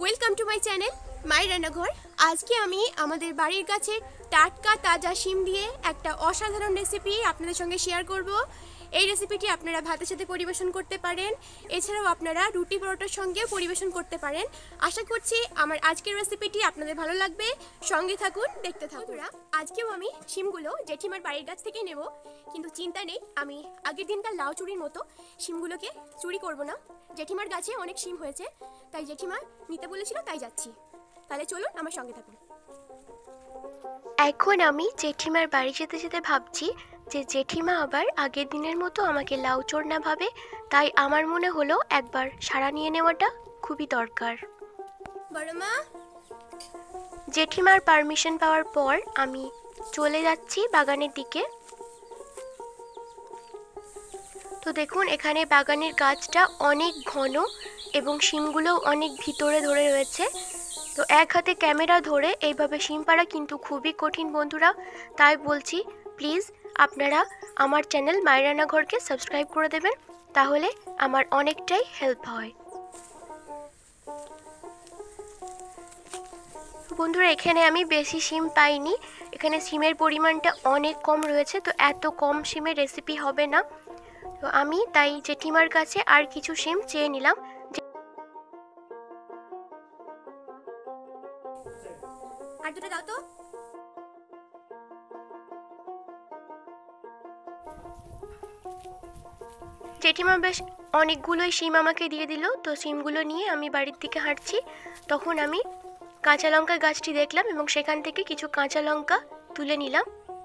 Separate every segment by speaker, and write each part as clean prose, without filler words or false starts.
Speaker 1: Welcome to my channel মায়ের রান্নাঘর। আজকে আমি আমাদের বাড়ির কাছে টাটকা তাজা শিম দিয়ে একটা অসাধারণ রেসিপি আপনাদের সঙ্গে শেয়ার করব। এই রেসিপিটি আপনারা ভাতের সাথে পরিবেশন করতে পারেন, এছাড়াও আপনারা রুটি পরোটার সঙ্গেও পরিবেশন করতে পারেন। আশা করছি আমার আজকের রেসিপিটি আপনাদের ভালো লাগবে। সঙ্গে থাকুন, দেখতে থাকুন। আজকেও আমি শিমগুলো জেঠিমার বাড়ির গাছ থেকে নেব, কিন্তু চিন্তা নেই, আমি আগের দিনকার লাউ চুরির মতো শিমগুলোকে চুরি করব না। জেঠিমার গাছে অনেক শিম হয়েছে, তাই জেঠিমা নিতে বলেছিল, তাই যাচ্ছি। তাহলে চলুন আমার সঙ্গে থাকুন।
Speaker 2: এখন আমি জেঠিমার বাড়ি যেতে যেতে ভাবছি যে জেঠিমা আবার আগের দিনের মতো আমাকে লাউ চোর না ভাবে, তাই আমার মনে হলো একবার সাড়া নিয়ে নেওয়াটা খুবই দরকার।
Speaker 1: বড় মা,
Speaker 2: জেঠিমার পারমিশন পাওয়ার পর আমি চলে যাচ্ছি বাগানের দিকে। তো দেখুন, এখানে বাগানের গাছটা অনেক ঘন এবং শিমগুলো অনেক ভিতরে ধরে রয়েছে। তো এক হাতে ক্যামেরা ধরে এইভাবে শিম পাড়া কিন্তু খুবই কঠিন বন্ধুরা, তাই বলছি প্লিজ আপনারা আমার চ্যানেল মায়ের রান্নাঘরকে সাবস্ক্রাইব করে দেবেন, তাহলে আমার অনেকটাই হেল্প হয়। বন্ধুরা, এখানে আমি বেশি শিম পাইনি, এখানে শিমের পরিমাণটা অনেক কম রয়েছে, তো এত কম শিমের রেসিপি হবে না। তো আমি তাই জেঠিমার কাছে আর কিছু শিম চেয়ে নিলাম।
Speaker 1: আর দুটো দাও তো।
Speaker 2: জেঠিমা বেশ অনেকগুলোই শিম আমাকে দিয়ে দিল। তো শিমগুলো নিয়ে আমি বাড়ির দিকে হাঁটছি। তখন আমি কাঁচা লঙ্কা গাছটি দেখলাম এবং সেখান থেকে কিছু কাঁচা লঙ্কা তুলে নিলাম।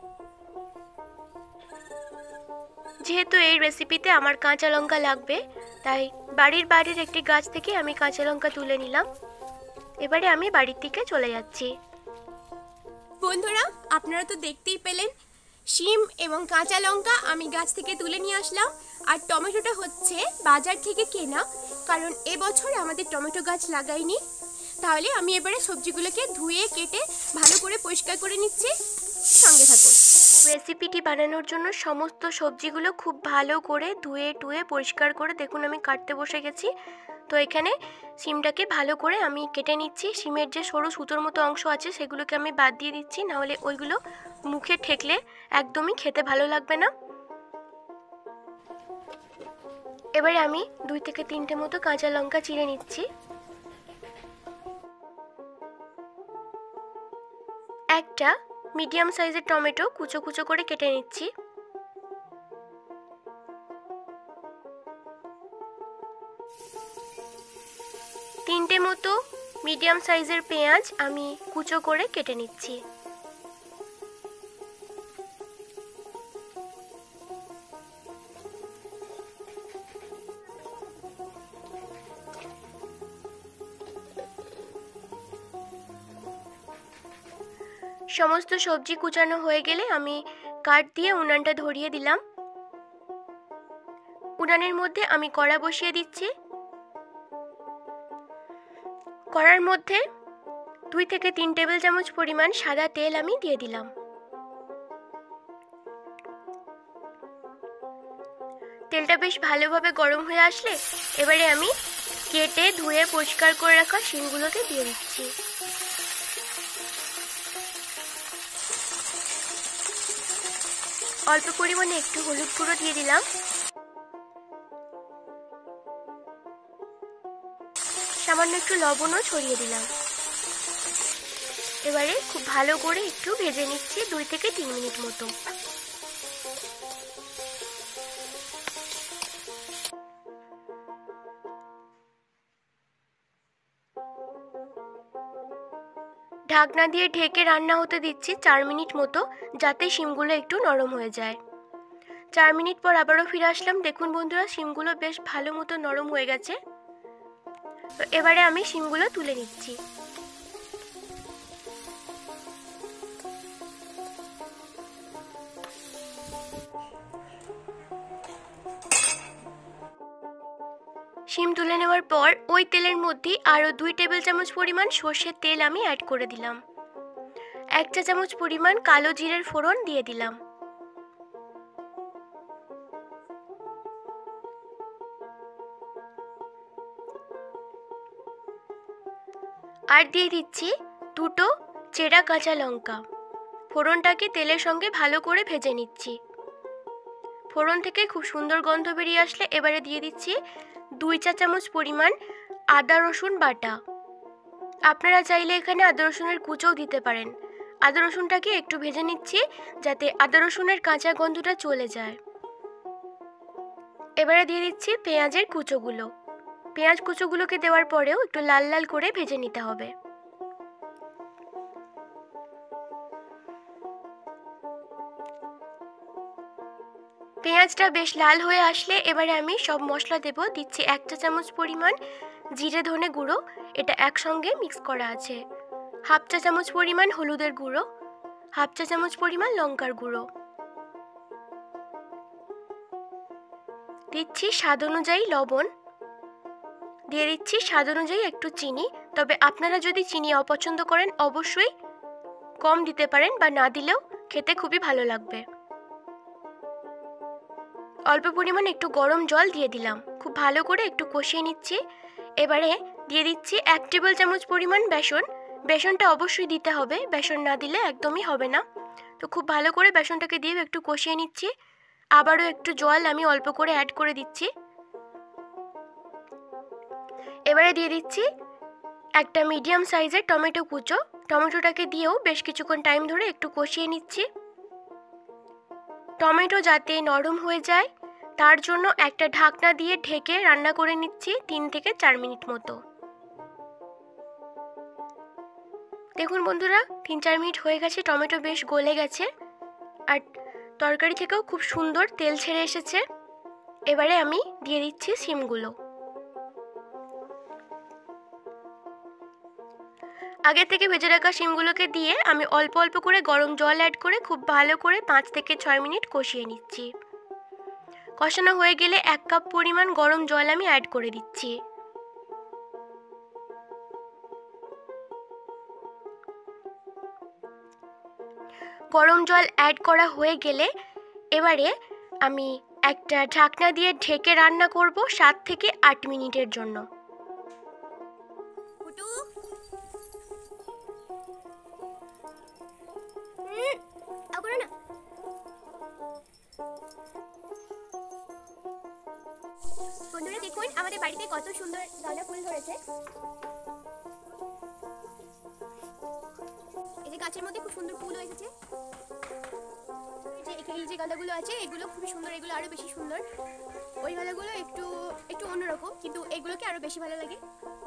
Speaker 2: যেহেতু এই রেসিপিতে আমার কাঁচা লঙ্কা লাগবে, তাই বাড়ির একটি গাছ থেকে আমি কাঁচা লঙ্কা তুলে নিলাম। এবারে আমি বাড়ির দিকে চলে যাচ্ছি।
Speaker 1: বন্ধুরা, আপনারা তো দেখতেই পেলেন, শিম এবং কাঁচা লঙ্কা আমি গাছ থেকে তুলে নিয়ে আসলাম। আর টমেটোটা হচ্ছে বাজার থেকে কেনা, কারণ এবছর আমাদের টমেটো গাছ লাগাইনি। তাহলে আমি এবারে সবজিগুলোকে ধুয়ে কেটে ভালো করে পরিষ্কার করে নিচ্ছি। সঙ্গে থাকুন।
Speaker 2: রেসিপিটি বানানোর জন্য সমস্ত সবজিগুলো খুব ভালো করে ধুয়ে পরিষ্কার করে দেখুন আমি কাটতে বসে গেছি। তো এখানে শিমটাকে ভালো করে আমি কেটে নিচ্ছি। শিমের যে সরু সুতোর মতো অংশ আছে সেগুলোকে আমি বাদ দিয়ে দিচ্ছি, নাহলে ওইগুলো মুখে ঠেকলে একদমই খেতে ভালো লাগবে না। এবারে আমি 2 থেকে 3টে মতো কাঁচা লঙ্কা চিড়ে নিচ্ছি। একটা মিডিয়াম সাইজের টমেটো কুচো কুচো করে কেটে নিচ্ছি। তিনটে মতো মিডিয়াম সাইজের পেঁয়াজ আমি কুচো করে কেটে নিচ্ছি। সমস্ত সবজি কুচানো হয়ে গেলে আমি কাঠ দিয়ে উনানটা ধরিয়ে দিলাম। উনানের মধ্যে আমি কড়া বসিয়ে দিচ্ছি। কড়ার মধ্যে 2 থেকে 3 টেবিল চামচ পরিমাণ সাদা তেল আমি দিয়ে দিলাম। তেলটা বেশ ভালোভাবে গরম হয়ে আসলে এবারে আমি কেটে ধুয়ে পরিষ্কার করে রাখা শিমগুলোকে দিয়ে দিচ্ছি। অল্প পরিমাণে একটু হলুদ গুঁড়ো দিয়ে দিলাম। সামান্য একটু লবণও ছড়িয়ে দিলাম। এবারে খুব ভালো করে একটু ভেজে নিচ্ছি 2 থেকে 3 মিনিট মতো। ঢাকনা দিয়ে ঢেকে রান্না হতে দিচ্ছি 4 মিনিট মতো, যাতে শিমগুলো একটু নরম হয়ে যায়। 4 মিনিট পর আবারও ফিরে আসলাম। দেখুন বন্ধুরা, শিমগুলো বেশ ভালো মতো নরম হয়ে গেছে। তো এবারে আমি শিমগুলো তুলে নিচ্ছি। শিম তুলে নেওয়ার পর ওই তেলের মধ্যে আরও 2 টেবিল চামচ পরিমাণ সর্ষের তেল আমি অ্যাড করে দিলাম। 1 চা চামচ পরিমাণ কালো জিরের ফোড়ন দিয়ে দিলাম। আর দিয়ে দিচ্ছি 2টো চেরা কাঁচা লঙ্কা। ফোড়নটাকে তেলের সঙ্গে ভালো করে ভেজে নিচ্ছি। ফোড়ন থেকে খুব সুন্দর গন্ধ বেরিয়ে আসলে এবারে দিয়ে দিচ্ছি 2 চা চামচ পরিমাণ আদা রসুন বাটা। আপনারা চাইলে এখানে আদা রসুনের কুচোও দিতে পারেন। আদা রসুনটাকে একটু ভেজে নিচ্ছি যাতে আদা রসুনের কাঁচা গন্ধটা চলে যায়। এবারে দিয়ে দিচ্ছি পেঁয়াজের কুচোগুলো। পেঁয়াজ কুচোগুলোকে দেওয়ার পরেও একটু লাল লাল করে ভেজে নিতে হবে। পেঁয়াজটা বেশ লাল হয়ে আসলে এবারে আমি সব মশলা দেব। দিচ্ছি 1 চা চামচ পরিমাণ জিরে ধনে গুঁড়ো, এটা একসঙ্গে মিক্স করা আছে। 1/2 চা চামচ পরিমাণ হলুদের গুঁড়ো, 1/2 চা চামচ পরিমাণ লঙ্কার গুঁড়ো। দিচ্ছি স্বাদ অনুযায়ী লবণ, দিয়ে দিচ্ছি স্বাদ অনুযায়ী একটু চিনি। তবে আপনারা যদি চিনি অপছন্দ করেন অবশ্যই কম দিতে পারেন বা না দিলেও খেতে খুবই ভালো লাগবে। অল্প পরিমাণ একটু গরম জল দিয়ে দিলাম, খুব ভালো করে একটু কষিয়ে নিচ্ছি। এবারে দিয়ে দিচ্ছি 1 টেবিল চামচ পরিমাণ বেসন। বেসনটা অবশ্যই দিতে হবে, বেসন না দিলে একদমই হবে না। তো খুব ভালো করে বেসনটাকে দিয়ে একটু কষিয়ে নিচ্ছি। আবারও একটু জল আমি অল্প করে অ্যাড করে দিচ্ছি। এবারে দিয়ে দিচ্ছি একটা মিডিয়াম সাইজের টমেটো কুচো। টমেটোটাকে দিয়েও বেশ কিছুক্ষণ টাইম ধরে একটু কষিয়ে নিচ্ছি। টমেটো যাতে নরম হয়ে যায় তার জন্য একটা ঢাকনা দিয়ে ঢেকে রান্না করে নিচ্ছি 3 থেকে 4 মিনিট মতো। দেখুন বন্ধুরা, 3-4 মিনিট হয়ে গেছে, টমেটো বেশ গলে গেছে আর তরকারি থেকেও খুব সুন্দর তেল ছেড়ে এসেছে। এবারে আমি দিয়ে দিচ্ছি শিমগুলো। আগে থেকে ভেজে রাখা শিমগুলোকে দিয়ে আমি অল্প অল্প করে গরম জল অ্যাড করে খুব ভালো করে 5 থেকে 6 মিনিট কষিয়ে নিচ্ছি। কষানো হয়ে গেলে 1 কাপ পরিমাণ গরম জল আমি অ্যাড করে দিচ্ছি। গরম জল অ্যাড করা হয়ে গেলে এবারে আমি একটা ঢাকনা দিয়ে ঢেকে রান্না করব 7 থেকে 8 মিনিটের জন্য।
Speaker 1: বন্ধুরা দেখুন আমাদের বাড়িতে কত সুন্দর গাঁদা ফুল ধরেছে। এই যে গাছের মধ্যে খুব সুন্দর ফুল এসেছে। এই যে গাঁদাগুলো আছে এগুলো খুব সুন্দর, এগুলো আরো বেশি সুন্দর। ওই গাঁদাগুলো একটু একটু অন্যরকম, কিন্তু এগুলোকে আরো বেশি ভালো লাগে।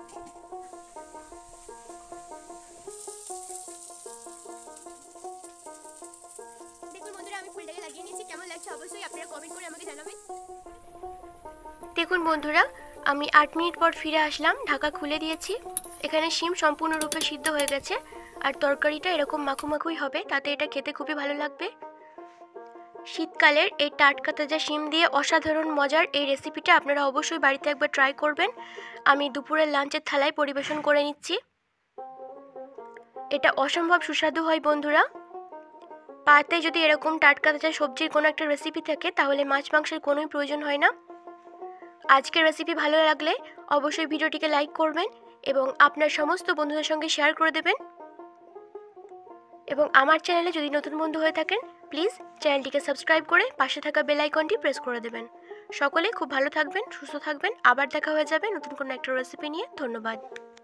Speaker 1: দেখুন বন্ধুরা আমি ফুলটাকে লাগিয়ে নিয়েছি, কেমন লাগছে অবশ্যই আপনারা কমেন্ট করে আমাকে জানাবেন।
Speaker 2: দেখুন বন্ধুরা, আমি 8 মিনিট পর ফিরে আসলাম, ঢাকা খুলে দিয়েছি। এখানে শিম সম্পূর্ণরূপে সিদ্ধ হয়ে গেছে আর তরকারিটা এরকম মাখু মাখুই হবে, তাতে এটা খেতে খুবই ভালো লাগবে। শীতকালের এই টাটকা তাজা শিম দিয়ে অসাধারণ মজার এই রেসিপিটা আপনারা অবশ্যই বাড়িতে একবার ট্রাই করবেন। আমি দুপুরের লাঞ্চের থালায় পরিবেশন করে নিচ্ছি। এটা অসম্ভব সুস্বাদু হয় বন্ধুরা। পাতে যদি এরকম টাটকা তাজা সবজির কোনো একটা রেসিপি থাকে তাহলে মাছ মাংসের কোনোই প্রয়োজন হয় না। আজকের রেসিপি ভালো লাগলে অবশ্যই ভিডিওটিকে লাইক করবেন এবং আপনার সমস্ত বন্ধুদের সঙ্গে শেয়ার করে দেবেন। এবং আমার চ্যানেলে যদি নতুন বন্ধু হয়ে থাকেন প্লিজ চ্যানেলটিকে সাবস্ক্রাইব করে পাশে থাকা বেল আইকনটি প্রেস করে দেবেন। সকলে খুব ভালো থাকবেন, সুস্থ থাকবেন। আবার দেখা হয়ে যাবে নতুন কোনো একটা রেসিপি নিয়ে। ধন্যবাদ।